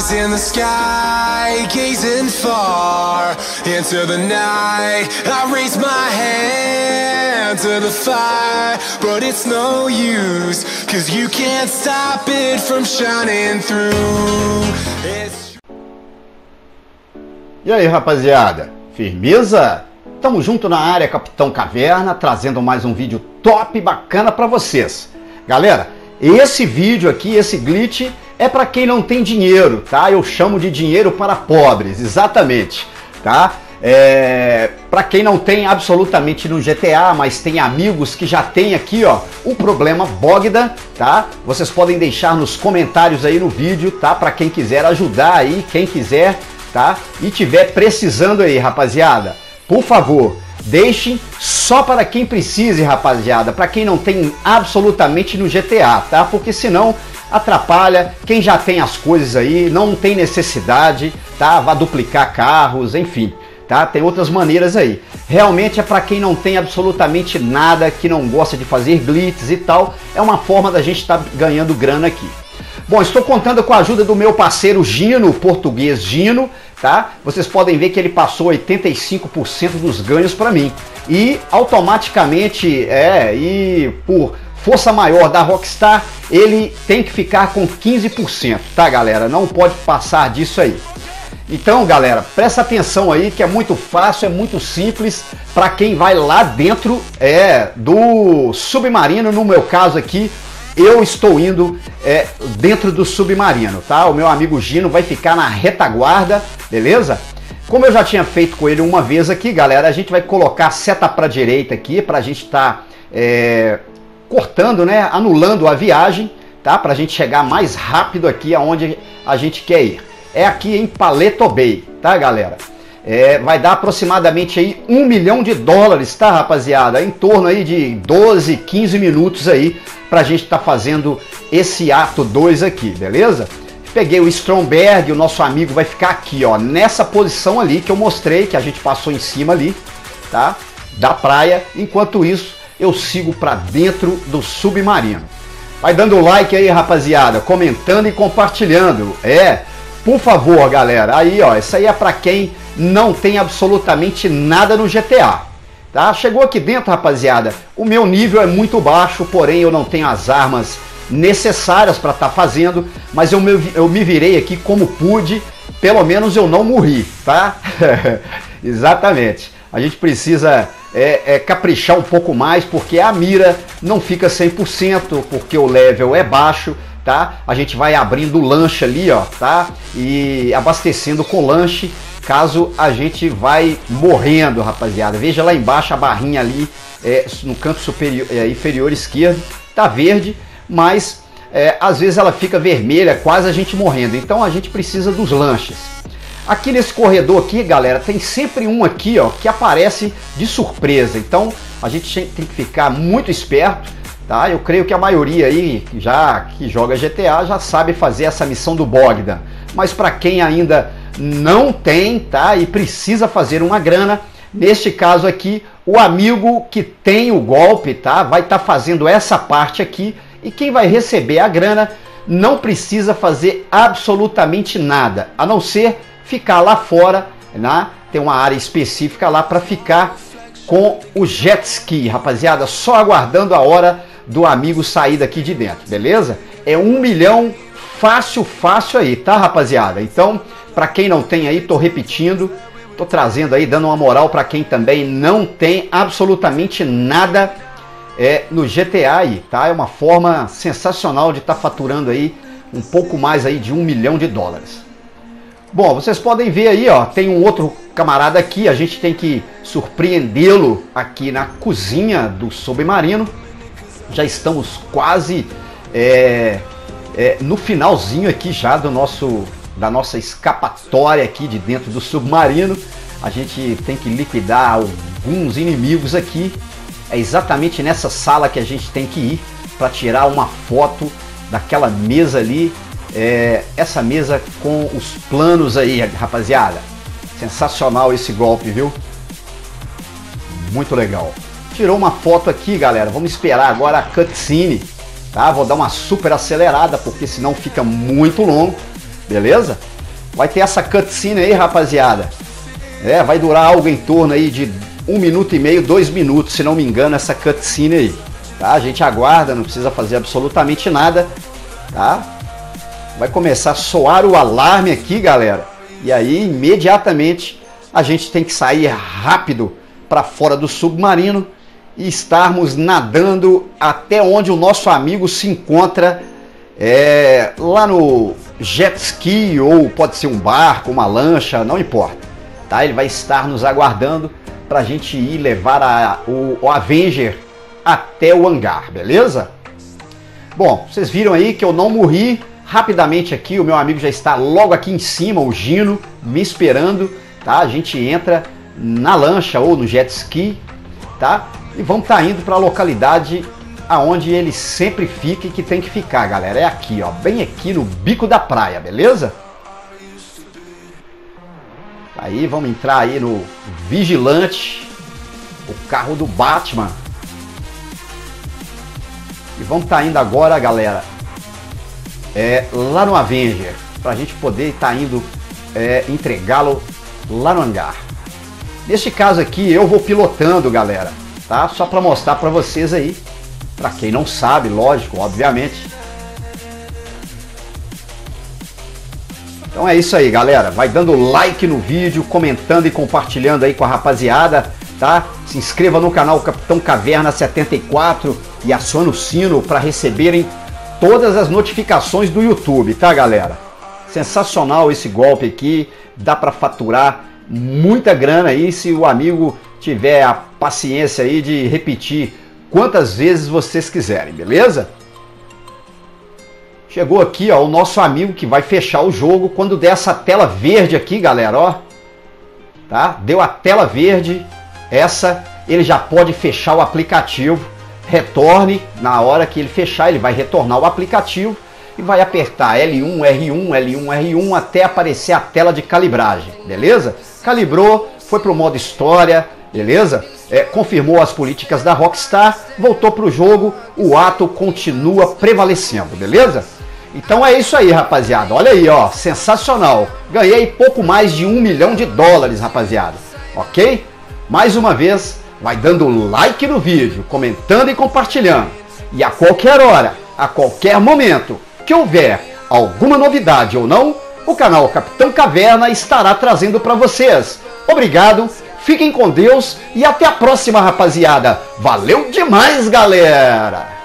eyes in the sky, gazing far into the night. I raise my hand to the fire, but it's no use, 'cause you can't stop it from shining through. E aí, rapaziada? Firmeza? Tamo junto na área, Capitão Caverna, trazendo mais um vídeo top e bacana pra vocês. Galera, esse vídeo aqui, esse glitch, é pra quem não tem dinheiro, tá? Eu chamo de dinheiro para pobres, exatamente, tá? Pra quem não tem absolutamente no GTA, mas tem amigos que já tem aqui, ó, o problema Bogda, tá? Vocês podem deixar nos comentários aí no vídeo, tá? Pra quem quiser ajudar aí, quem quiser, tá? E tiver precisando aí, rapaziada, por favor, deixem só para quem precise, rapaziada, para quem não tem absolutamente no GTA, tá? Porque senão atrapalha quem já tem as coisas aí, não tem necessidade, tá? Vai duplicar carros, enfim, tá? Tem outras maneiras aí. Realmente é para quem não tem absolutamente nada, que não gosta de fazer glitches e tal, é uma forma da gente estar ganhando grana aqui. Bom, estou contando com a ajuda do meu parceiro Gino, português Gino, tá? Vocês podem ver que ele passou 85% dos ganhos para mim. E automaticamente, e por força maior da Rockstar, ele tem que ficar com 15%, tá, galera? Não pode passar disso aí. Então, galera, presta atenção aí que é muito fácil, é muito simples para quem vai lá dentro do submarino. No meu caso aqui, eu estou indo dentro do submarino, tá? O meu amigo Gino vai ficar na retaguarda, beleza? Como eu já tinha feito com ele uma vez aqui, galera, a gente vai colocar a seta para a direita aqui, para a gente estar cortando, né? Anulando a viagem, tá? Para a gente chegar mais rápido aqui aonde a gente quer ir. É aqui em Paleto Bay, tá, galera? Vai dar aproximadamente aí $1 milhão, tá, rapaziada? Em torno aí de 12, 15 minutos aí pra gente estar fazendo esse ato 2 aqui, beleza? Peguei o Stromberg, o nosso amigo vai ficar aqui, ó, nessa posição ali que eu mostrei, que a gente passou em cima ali, tá? Da praia. Enquanto isso, eu sigo pra dentro do submarino. Vai dando like aí, rapaziada, comentando e compartilhando. Por favor, galera. Aí, ó, isso aí é pra quem não tem absolutamente nada no GTA, tá? Chegou aqui dentro, rapaziada, o meu nível é muito baixo, porém eu não tenho as armas necessárias para estar fazendo, mas eu me virei aqui como pude, pelo menos eu não morri, tá? Exatamente. A gente precisa caprichar um pouco mais, porque a mira não fica 100%, porque o level é baixo, tá? A gente vai abrindo o lanche ali, ó, tá? E abastecendo com lanche, caso a gente vai morrendo, rapaziada. Veja lá embaixo a barrinha ali, no canto superior, inferior esquerdo, tá verde, mas às vezes ela fica vermelha, quase a gente morrendo. Então a gente precisa dos lanches. Aqui nesse corredor aqui, galera, tem sempre um aqui, ó, que aparece de surpresa. Então a gente tem que ficar muito esperto, tá? Eu creio que a maioria aí que joga GTA já sabe fazer essa missão do Bogda. Mas para quem ainda não tem, tá? E precisa fazer uma grana, neste caso aqui, o amigo que tem o golpe, tá? Vai estar fazendo essa parte aqui, e quem vai receber a grana não precisa fazer absolutamente nada, a não ser ficar lá fora, né? Tem uma área específica lá para ficar com o jet ski, rapaziada, só aguardando a hora do amigo sair daqui de dentro, beleza? É 1 milhão fácil aí, tá, rapaziada? Então, para quem não tem aí, tô repetindo, tô trazendo aí, dando uma moral para quem também não tem absolutamente nada no GTA aí, tá? É uma forma sensacional de estar faturando aí um pouco mais aí de $1 milhão. Bom, vocês podem ver aí, ó, tem um outro camarada aqui, a gente tem que surpreendê-lo aqui na cozinha do submarino. Já estamos quase no finalzinho aqui já da nossa escapatória aqui de dentro do submarino. A gente tem que liquidar alguns inimigos aqui. É exatamente nessa sala que a gente tem que ir para tirar uma foto daquela mesa ali. Essa mesa com os planos aí, rapaziada. Sensacional esse golpe, viu? Muito legal. Tirou uma foto aqui, galera. Vamos esperar agora a cutscene, tá? Vou dar uma super acelerada, porque senão fica muito longo, beleza? vai ter essa cutscene aí, rapaziada. Vai durar algo em torno aí de 1 minuto e meio, 2 minutos, se não me engano, essa cutscene aí. Tá? A gente aguarda, não precisa fazer absolutamente nada, tá? Vai começar a soar o alarme aqui, galera. E aí, imediatamente, a gente tem que sair rápido para fora do submarino e estarmos nadando até onde o nosso amigo se encontra, lá no jet ski, ou pode ser um barco, uma lancha, não importa. Tá? Ele vai estar nos aguardando para a gente ir levar o Avenger até o hangar, beleza? Bom, vocês viram aí que eu não morri. Rapidamente aqui, o meu amigo já está logo aqui em cima, o Gino, me esperando, tá? A gente entra na lancha ou no jet ski, tá? E vamos estar indo para a localidade aonde ele sempre fica e que tem que ficar, galera. É aqui, ó, bem aqui no bico da praia, beleza? Aí vamos entrar aí no Vigilante, o carro do Batman. E vamos estar indo agora, galera, lá no Avenger, para a gente poder estar indo entregá-lo lá no hangar. Neste caso aqui eu vou pilotando, galera, tá? Só para mostrar para vocês aí, para quem não sabe, lógico, obviamente. Então é isso aí, galera. Vai dando like no vídeo, comentando e compartilhando aí com a rapaziada, tá? Se inscreva no canal Capitão Caverna 74 e acione o sino para receberem todas as notificações do YouTube, tá, galera? Sensacional esse golpe aqui, dá para faturar muita grana aí se o amigo tiver a paciência aí de repetir quantas vezes vocês quiserem, beleza? Chegou aqui, ó, o nosso amigo que vai fechar o jogo. Quando der essa tela verde aqui, galera, ó, tá? Deu a tela verde, ele já pode fechar o aplicativo. Retorne, na hora que ele fechar, ele vai retornar o aplicativo e vai apertar L1, R1, L1, R1 até aparecer a tela de calibragem, beleza? Calibrou, foi pro modo história, beleza? Confirmou as políticas da Rockstar, voltou pro jogo, o ato continua prevalecendo, beleza? Então é isso aí, rapaziada. Olha aí, ó, sensacional. Ganhei pouco mais de $1 milhão, rapaziada. Ok? Mais uma vez, vai dando like no vídeo, comentando e compartilhando. E a qualquer hora, a qualquer momento que houver alguma novidade ou não, o canal Capitão Caverna estará trazendo para vocês. Obrigado, fiquem com Deus e até a próxima, rapaziada. Valeu demais, galera!